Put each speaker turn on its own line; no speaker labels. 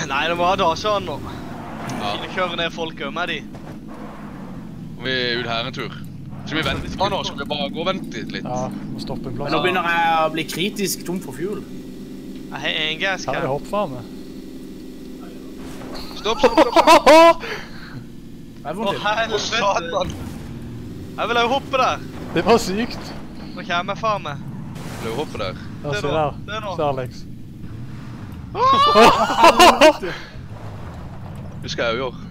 Nei, det må ha Dacia nå.
Ja.
Vi kjører ned folk også med de.
Vi er ut her en tur. Skal vi vente nå? Skal vi bare gå og vente litt?
Ja, må stoppe en plass.
Men nå begynner jeg å bli kritisk tom for fuel.
Jeg har en gas
Her er det
can.
hoppfarme.
Stopp, stopp, stopp, stopp!
Jeg får
Å,
til.
helvete.
Satan!
Jeg vil jo hoppe der.
Det var sykt.
Nå kommer jeg faen meg.
Vil du hoppe der?
Ja,
Det
se
nå,
der.
det nå.
Se Alex.
Det skal jeg jo gjøre.